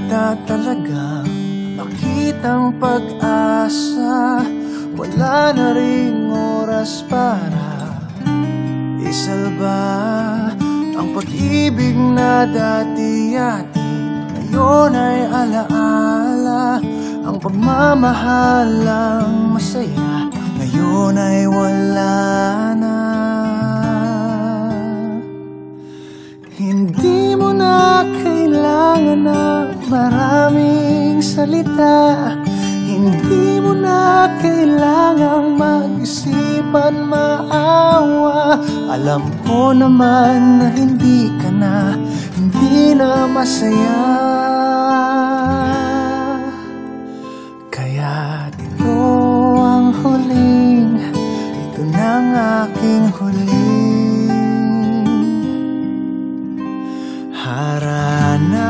na talagang makitang pag-asa. Wala na ring oras para isalba ang pag-ibig na dati-atin. Ngayon ay alaala ang pagmamahalang masaya. Ngayon ay wala na. Hindi mo na kailangan ng maraming salita. Hindi mo na kailangang mag-isipan maawa. Alam ko naman na hindi ka na, hindi na masaya. Kaya ito ang huling, ito nang aking huling harana.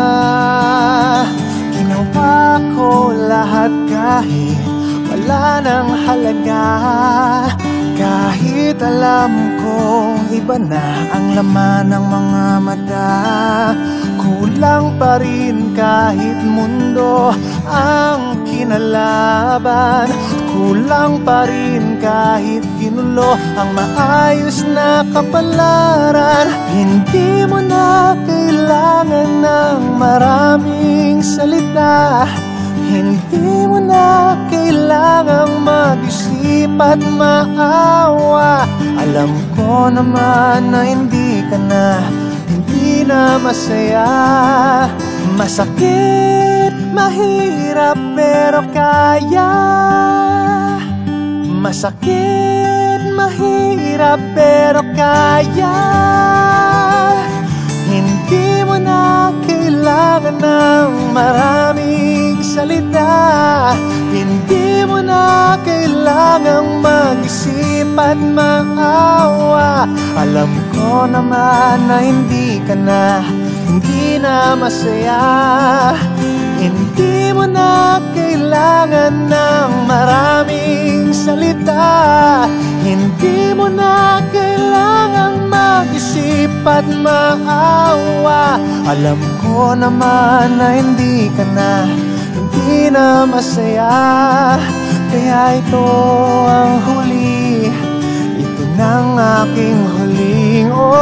Ginawa ko lahat kahit wala nang halaga. Kahit alam kong iba na ang laman ng mga mata. Kulang pa rin kahit mundo ang kinalaban. Kulang pa rin kahit ginulo ang maayos na kapalaran. Hindi mo na kailangan ng maraming salita. Hindi mo na kailangang mag-isip at maawa. Alam ko naman na hindi ka na, hindi na masaya. Masakit, mahirap pero kaya. Masakit, mahirap pero kaya. Hindi mo na kailangan ng maraming salita. Hindi mo na kailangang mag-isip at maawa. Alam ko naman na hindi ka na, hindi na masaya. Hindi mo na kailangan ng maraming salita. Hindi mo na kailangang mag-isip at maawa. Alam ko naman na hindi ka na, hindi na masaya. Kaya ito ang huli, ito nang aking huling